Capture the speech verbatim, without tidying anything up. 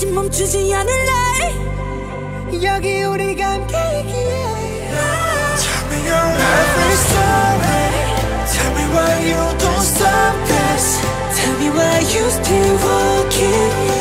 다시 멈추지 않을래 여기 우리가 함께이기에 Tell me your every story. Tell me why you don't stop this. Tell me why you still walking